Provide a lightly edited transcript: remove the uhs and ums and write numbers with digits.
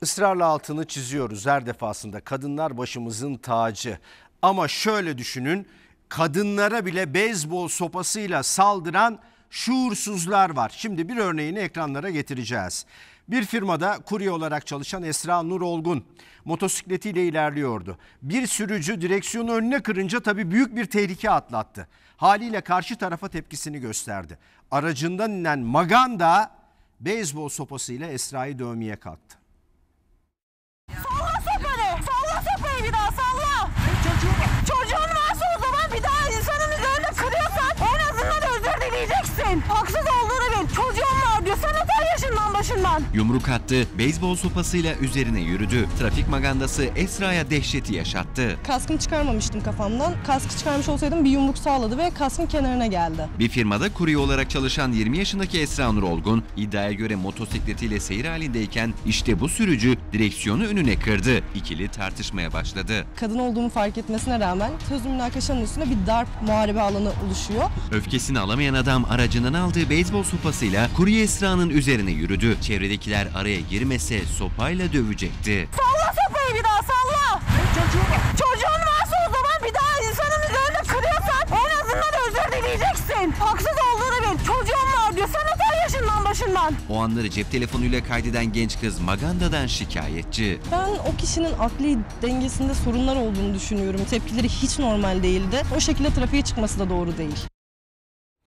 Israrla altını çiziyoruz her defasında. Kadınlar başımızın tacı. Ama şöyle düşünün, kadınlara bile beyzbol sopasıyla saldıran şuursuzlar var. Şimdi bir örneğini ekranlara getireceğiz. Bir firmada kurye olarak çalışan Esra Nur Olgun motosikletiyle ilerliyordu. Bir sürücü direksiyonu önüne kırınca tabii büyük bir tehlike atlattı. Haliyle karşı tarafa tepkisini gösterdi. Aracından inen Maganda beyzbol sopasıyla Esra'yı dövmeye kalktı. Salla sopayı! Salla sopayı bir daha salla! Çocuğun varsa o zaman bir daha insanın üzerine kırıyorsan en azından özür dileyeceksin. Haksız olduğunu bil. Çocuğun var diyor. Sen atar yaşından başından. Yumruk attı, beyzbol sopasıyla üzerine yürüdü. Trafik magandası Esra'ya dehşeti yaşattı. Kaskımı çıkarmamıştım kafamdan. Kaskı çıkarmış olsaydım bir yumruk sağladı ve kaskın kenarına geldi. Bir firmada kurye olarak çalışan 20 yaşındaki Esra Nur Olgun iddiaya göre motosikletiyle seyir halindeyken işte bu sürücü direksiyonu önüne kırdı. İkili tartışmaya başladı. Kadın olduğumu fark etmesine rağmen sözlü münakaşanın üstüne bir darp muharebe alanı oluşuyor. Öfkesini alamayan adam aracından aldığı beyzbol sopasıyla kurye Esra'nın üzerine yürüdü. Çevredekiler araya girmese sopayla dövecekti. Salla sopayı bir daha salla! Çocuğun varsa o zaman bir daha insanın üzerine kırıyorsan en azından özür dileyeceksin. Haksız olduğunu bil. Çocuğun var diyor. Sen atar yaşından başından. O anları cep telefonuyla kaydeden genç kız Maganda'dan şikayetçi. Ben o kişinin akli dengesinde sorunlar olduğunu düşünüyorum. Tepkileri hiç normal değildi. O şekilde trafiğe çıkması da doğru değil.